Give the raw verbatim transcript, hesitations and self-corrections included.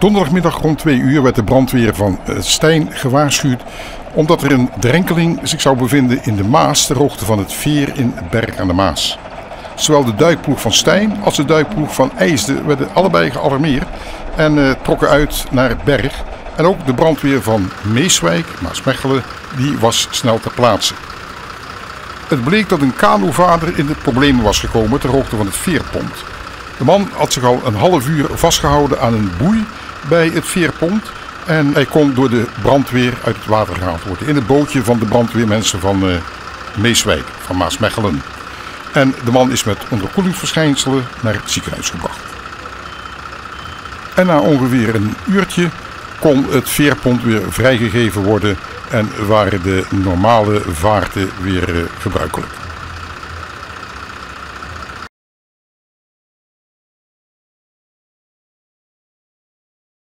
Donderdagmiddag rond twee uur werd de brandweer van Stein gewaarschuwd omdat er een drenkeling zich zou bevinden in de Maas ter hoogte van het veer in Berg aan de Maas. Zowel de duikploeg van Stein als de duikploeg van IJsden werden allebei gealarmeerd en uh, trokken uit naar Berg. En ook de brandweer van Meeswijk, Maasmechelen, die was snel ter plaatse. Het bleek dat een kanovader in de problemen was gekomen ter hoogte van het veerpont. De man had zich al een half uur vastgehouden aan een boei bij het veerpont en hij kon door de brandweer uit het water gehaald worden in het bootje van de brandweermensen van uh, Meeswijk, van Maasmechelen. En de man is met onderkoelingsverschijnselen naar het ziekenhuis gebracht. En na ongeveer een uurtje kon het veerpont weer vrijgegeven worden en waren de normale vaarten weer uh, gebruikelijk.